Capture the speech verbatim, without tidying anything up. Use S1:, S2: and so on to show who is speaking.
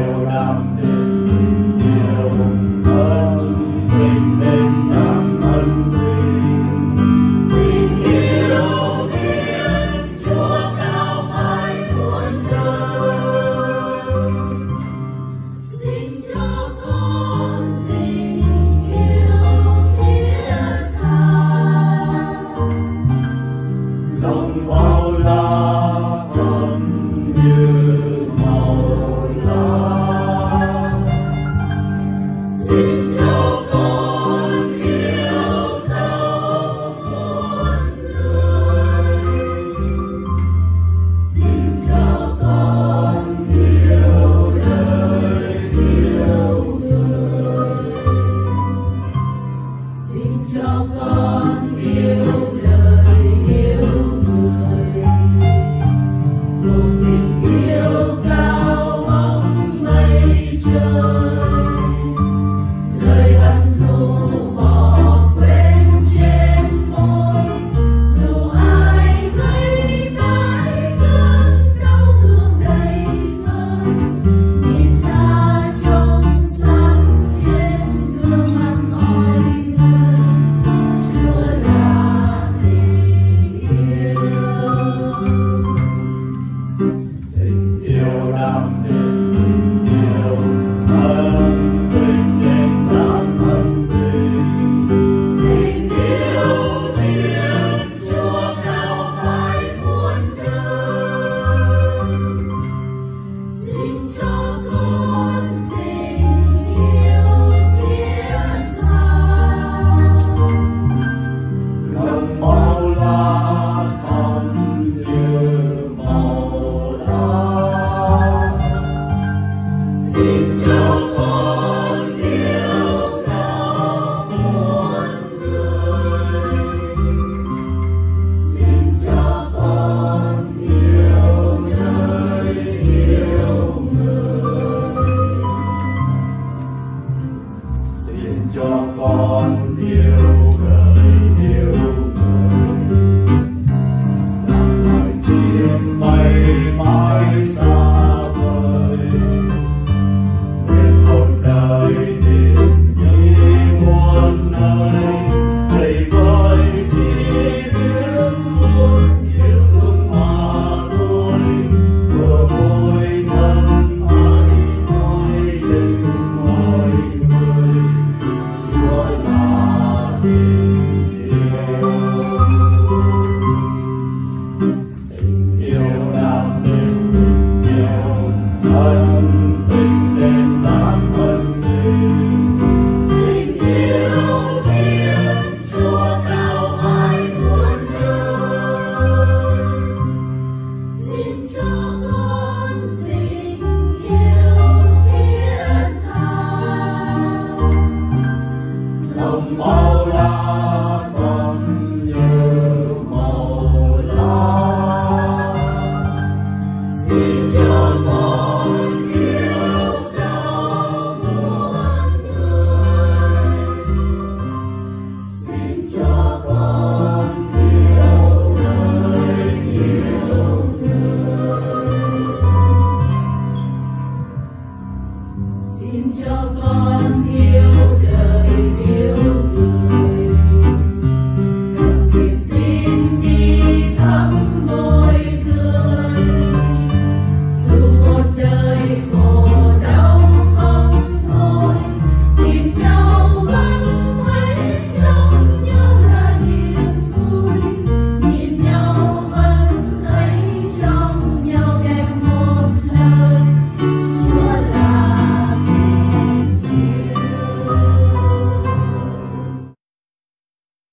S1: yêu đam tình yêu ân tình tình đam ân tình tình yêu Thiên Chúa cao mãi muôn đời. Xin cho con tình yêu thiết tha lòng bao la thắm như màu lá. Xin cho con yêu dấu muôn người. Xin cho con yêu đời yêu người. Xin cho con yêu đời yêu người. Một tình yêu cao bóng mây trời. Lời hận thù bỏ quên trên môi. Dù ai gây mãi cơn đau thương đầy vơi. Nhìn ra trong sáng trên gương mặt mọi người. Chúa là tình yêu. Tình yêu đam tình yêu ân tình tình đam ân tình tình yêu Thiên Chúa cao mãi muôn đời. Xin cho con tình yêu thiết tha lòng bao la thắm như màu lá. Xin cho con yêu dấu muôn người. Xin cho con yêu đời yêu người. Xin cho con yêu đời yêu người. Làm loài chim bay mãi xa vời. Nguyện hồn đời tìm đi muôn nơi. Đầy vơi chỉ biết muốn yêu thương mà thôi. Bờ môi thân ai nói đến mọi người. Chúa là tình yêu. Tình yêu đam tình yêu ân tình tình đam ân tình tình yêu Thiên Chúa cao mãi muôn đời. Xin cho con tình yêu thiết tha lòng bao la thắm như màu lá. Xin cho con yêu dấu muôn người. Xin cho con yêu đời yêu người. Xin cho